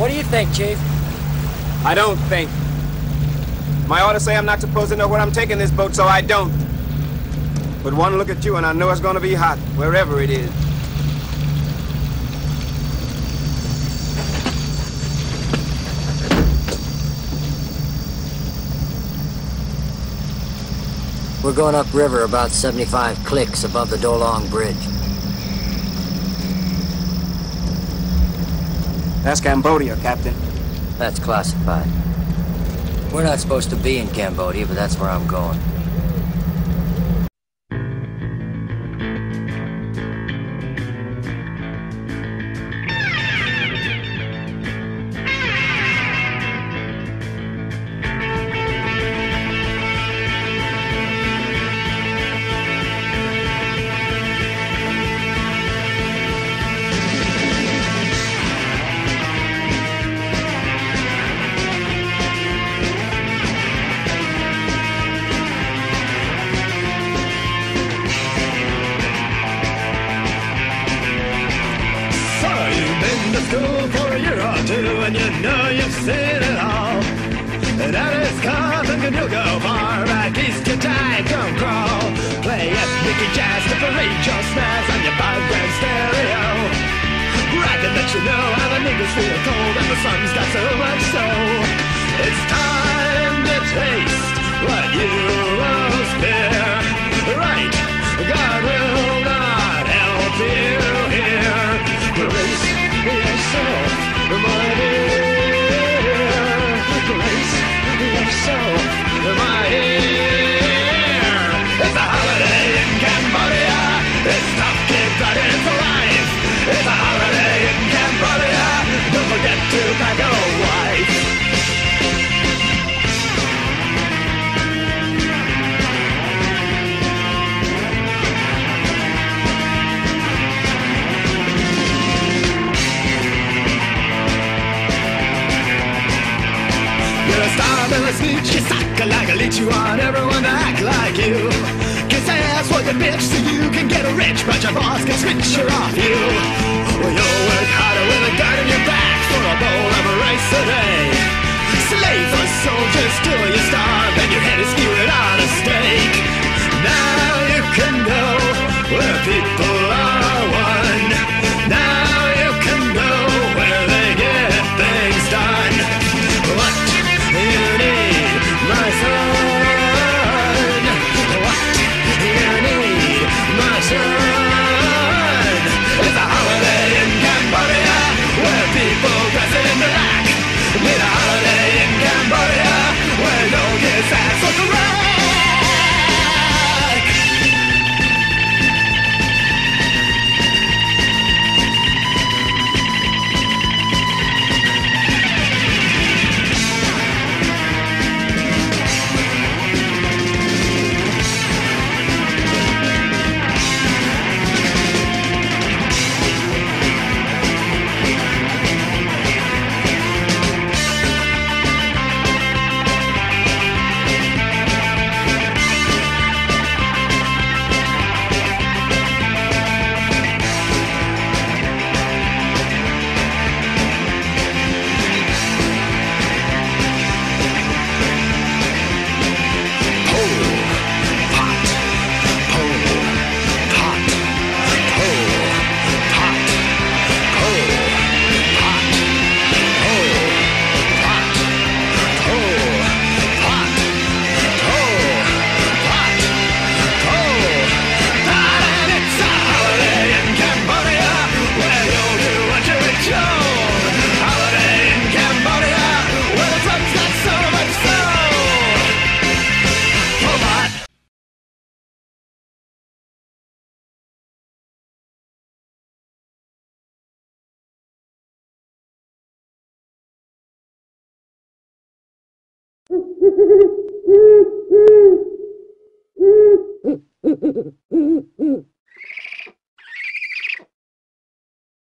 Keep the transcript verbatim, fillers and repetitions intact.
What do you think, Chief? I don't think. My orders say I'm not supposed to know where I'm taking this boat, so I don't. But one look at you and I know it's gonna be hot, wherever it is. We're going upriver about seventy-five clicks above the Dolong Bridge. That's Cambodia, Captain. That's classified. We're not supposed to be in Cambodia, but that's where I'm going. School for a year or two, and you know you've seen it all. And Alice comes and you'll go far back east to time, come crawl. Play ethnic jazz to parade your snaz on your five-grand stereo. Bragging that you know how the niggas feel cold and the sun's got so much so. It's time to taste what you most fear. Right, God will not help you here. Grace yourself, my dear. Grace yourself, my dear. It's a holiday in Cambodia. It's tough kids that is alive. It's a holiday in Cambodia. Don't forget to pack a wife. You suck like a leech, you want everyone to act like you. Kiss ass for your bitch so you can get rich, but your boss can switch her off you. Well, you'll work harder with a gun in your back for a bowl of rice a day. Slave or soldiers till you starve and your head is skewered on a stake. Now you can go where people